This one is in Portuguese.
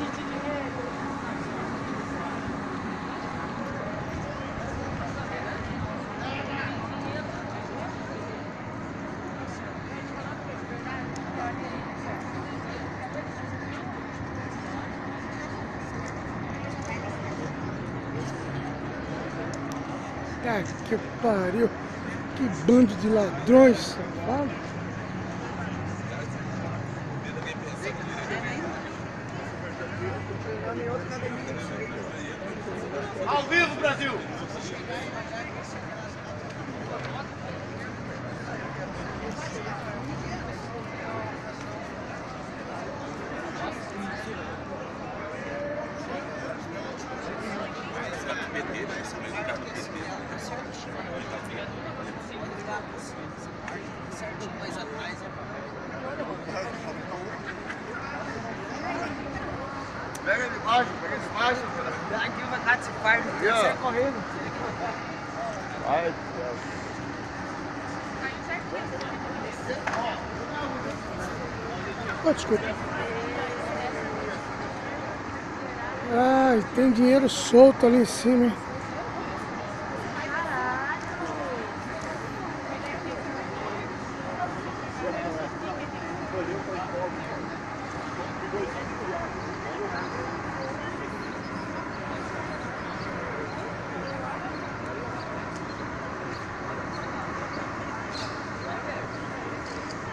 Tá que pariu, que bando de ladrões, safado. Ao vivo, Brasil! Pega de baixo, pega de baixo. Aqui vai dar de fardo, sai correndo. Vai. Oh, desculpa. Ai, tem dinheiro solto ali em cima, hein?